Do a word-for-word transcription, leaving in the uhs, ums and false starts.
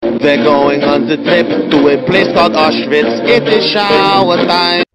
We're going on the trip to a place called Auschwitz. It is shower time.